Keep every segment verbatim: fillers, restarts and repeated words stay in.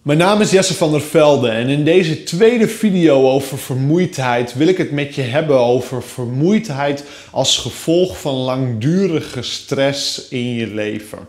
Mijn naam is Jesse van der Velde en in deze tweede video over vermoeidheid wil ik het met je hebben over vermoeidheid als gevolg van langdurige stress in je leven.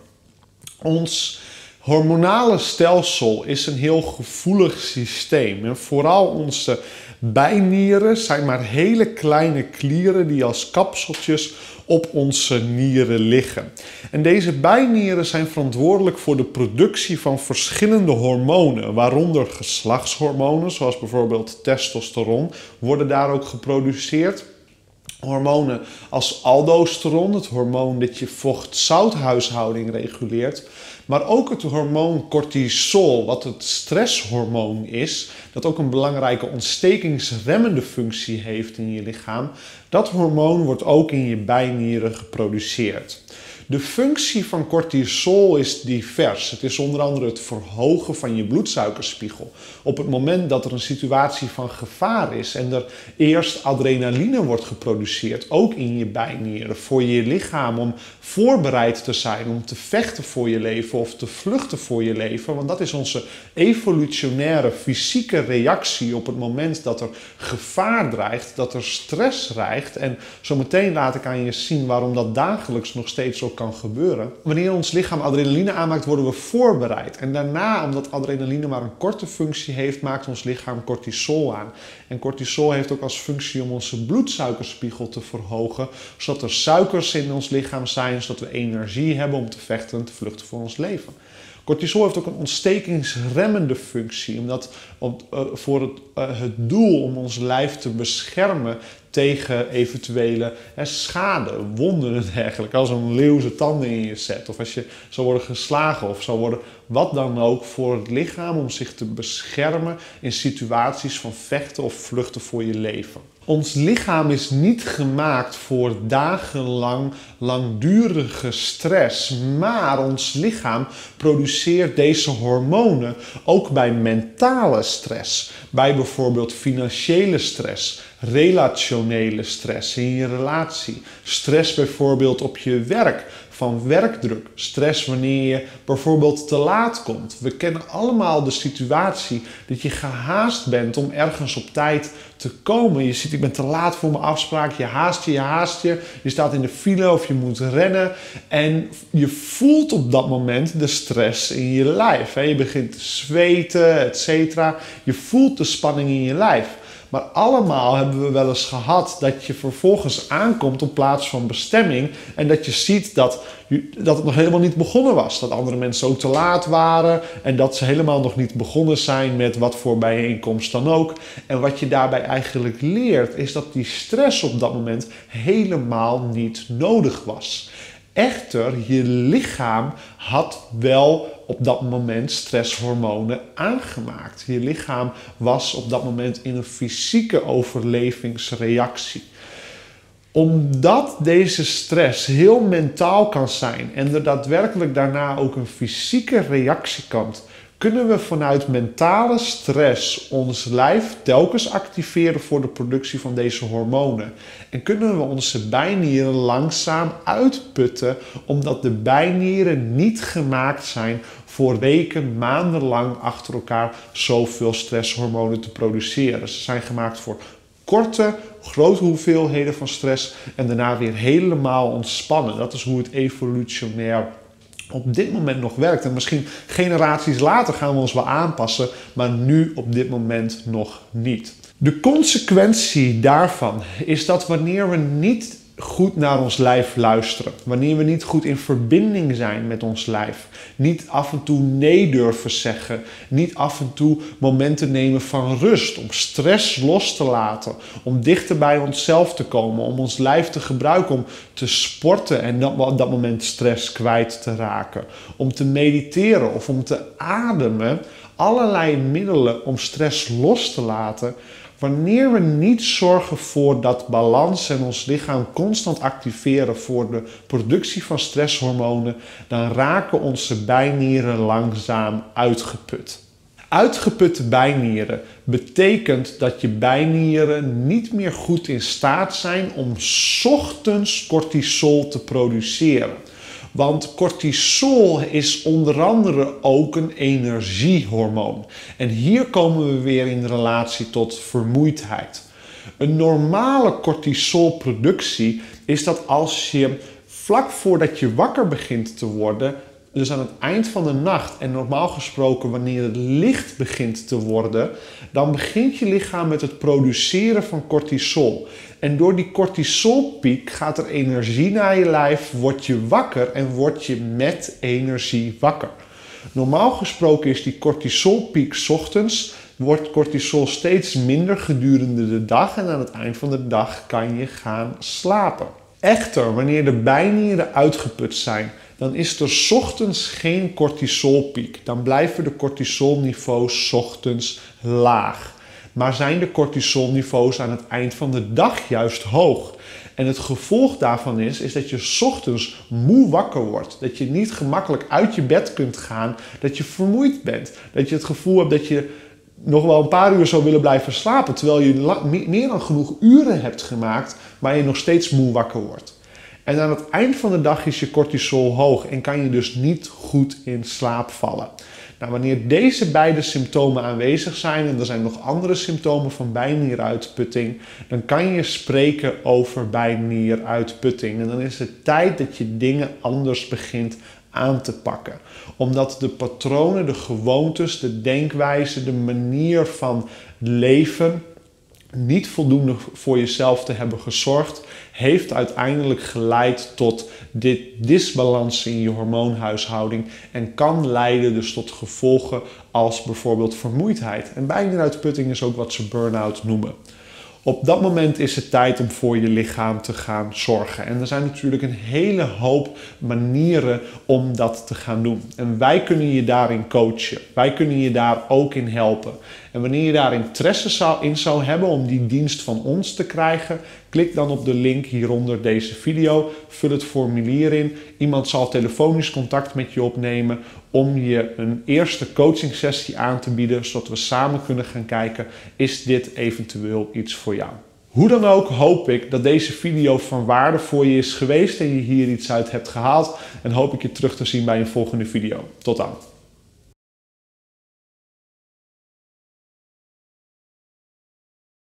Ons hormonale stelsel is een heel gevoelig systeem en vooral onze bijnieren zijn maar hele kleine klieren die als kapseltjes op onze nieren liggen. En deze bijnieren zijn verantwoordelijk voor de productie van verschillende hormonen, waaronder geslachtshormonen, zoals bijvoorbeeld testosteron, worden daar ook geproduceerd. Hormonen als aldosteron, het hormoon dat je vocht-zouthuishouding reguleert. Maar ook het hormoon cortisol, wat het stresshormoon is, dat ook een belangrijke ontstekingsremmende functie heeft in je lichaam. Dat hormoon wordt ook in je bijnieren geproduceerd. De functie van cortisol is divers. Het is onder andere het verhogen van je bloedsuikerspiegel. Op het moment dat er een situatie van gevaar is en er eerst adrenaline wordt geproduceerd, ook in je bijnieren, voor je lichaam om voorbereid te zijn, om te vechten voor je leven of te vluchten voor je leven. Want dat is onze evolutionaire fysieke reactie op het moment dat er gevaar dreigt, dat er stress dreigt. En zometeen laat ik aan je zien waarom dat dagelijks nog steeds ook kan gebeuren. Wanneer ons lichaam adrenaline aanmaakt, worden we voorbereid. En daarna, omdat adrenaline maar een korte functie heeft, maakt ons lichaam cortisol aan. En cortisol heeft ook als functie om onze bloedsuikerspiegel te verhogen, zodat er suikers in ons lichaam zijn, zodat we energie hebben om te vechten en te vluchten voor ons leven. Cortisol heeft ook een ontstekingsremmende functie, omdat op, uh, voor het, uh, het doel om ons lijf te beschermen tegen eventuele uh, schade, wonden en dergelijke. Als een leeuw zijn tanden in je zet, of als je zou worden geslagen of zou worden, wat dan ook, voor het lichaam om zich te beschermen in situaties van vechten of vluchten voor je leven. Ons lichaam is niet gemaakt voor dagenlang langdurige stress, maar ons lichaam produceert deze hormonen ook bij mentale stress, bij bijvoorbeeld financiële stress, relationele stress in je relatie, stress bijvoorbeeld op je werk, van werkdruk, stress wanneer je bijvoorbeeld te laat komt. We kennen allemaal de situatie dat je gehaast bent om ergens op tijd te komen. Je ziet, ik ben te laat voor mijn afspraak, je haast je, je haast je, je staat in de file of je moet rennen en je voelt op dat moment de stress in je lijf. Je begint te zweten, et cetera. Je voelt de spanning in je lijf. Maar allemaal hebben we wel eens gehad dat je vervolgens aankomt op plaats van bestemming en dat je ziet dat, dat het nog helemaal niet begonnen was. Dat andere mensen ook te laat waren en dat ze helemaal nog niet begonnen zijn met wat voor bijeenkomst dan ook. En wat je daarbij eigenlijk leert is dat die stress op dat moment helemaal niet nodig was. Echter, je lichaam had wel op dat moment stresshormonen aangemaakt. Je lichaam was op dat moment in een fysieke overlevingsreactie. Omdat deze stress heel mentaal kan zijn en er daadwerkelijk daarna ook een fysieke reactie komt, kunnen we vanuit mentale stress ons lijf telkens activeren voor de productie van deze hormonen. En kunnen we onze bijnieren langzaam uitputten, omdat de bijnieren niet gemaakt zijn voor weken, maandenlang achter elkaar zoveel stresshormonen te produceren. Ze zijn gemaakt voor korte, grote hoeveelheden van stress en daarna weer helemaal ontspannen. Dat is hoe het evolutionair op dit moment nog werkt. En misschien generaties later gaan we ons wel aanpassen, maar nu op dit moment nog niet. De consequentie daarvan is dat wanneer we niet goed naar ons lijf luisteren, wanneer we niet goed in verbinding zijn met ons lijf, niet af en toe nee durven zeggen, niet af en toe momenten nemen van rust, om stress los te laten, om dichter bij onszelf te komen, om ons lijf te gebruiken om te sporten en op dat moment stress kwijt te raken, om te mediteren of om te ademen, allerlei middelen om stress los te laten. Wanneer we niet zorgen voor dat balans en ons lichaam constant activeren voor de productie van stresshormonen, dan raken onze bijnieren langzaam uitgeput. Uitgeputte bijnieren betekent dat je bijnieren niet meer goed in staat zijn om 's ochtends cortisol te produceren. Want cortisol is onder andere ook een energiehormoon. En hier komen we weer in relatie tot vermoeidheid. Een normale cortisolproductie is dat als je vlak voordat je wakker begint te worden, dus aan het eind van de nacht en normaal gesproken wanneer het licht begint te worden, dan begint je lichaam met het produceren van cortisol. En door die cortisolpiek gaat er energie naar je lijf, word je wakker en word je met energie wakker. Normaal gesproken is die cortisolpiek 's ochtends, wordt cortisol steeds minder gedurende de dag en aan het eind van de dag kan je gaan slapen. Echter, wanneer de bijnieren uitgeput zijn, dan is er 's ochtends geen cortisolpiek. Dan blijven de cortisolniveaus 's ochtends laag. Maar zijn de cortisolniveaus aan het eind van de dag juist hoog. En het gevolg daarvan is, is dat je 's ochtends moe wakker wordt. Dat je niet gemakkelijk uit je bed kunt gaan. Dat je vermoeid bent. Dat je het gevoel hebt dat je nog wel een paar uur zou willen blijven slapen. Terwijl je meer dan genoeg uren hebt gemaakt, maar je nog steeds moe wakker wordt. En aan het eind van de dag is je cortisol hoog en kan je dus niet goed in slaap vallen. Nou, wanneer deze beide symptomen aanwezig zijn, en er zijn nog andere symptomen van bijnieruitputting, dan kan je spreken over bijnieruitputting. En dan is het tijd dat je dingen anders begint aan te pakken. Omdat de patronen, de gewoontes, de denkwijze, de manier van leven niet voldoende voor jezelf te hebben gezorgd, heeft uiteindelijk geleid tot dit disbalans in je hormoonhuishouding en kan leiden dus tot gevolgen als bijvoorbeeld vermoeidheid. En bijnieruitputting is ook wat ze burn-out noemen. Op dat moment is het tijd om voor je lichaam te gaan zorgen. En er zijn natuurlijk een hele hoop manieren om dat te gaan doen. En wij kunnen je daarin coachen. Wij kunnen je daar ook in helpen. En wanneer je daar interesse in zou hebben om die dienst van ons te krijgen, klik dan op de link hieronder deze video. Vul het formulier in. Iemand zal telefonisch contact met je opnemen om je een eerste coaching sessie aan te bieden, zodat we samen kunnen gaan kijken, is dit eventueel iets voor jou? Hoe dan ook hoop ik dat deze video van waarde voor je is geweest en je hier iets uit hebt gehaald. En hoop ik je terug te zien bij een volgende video. Tot dan!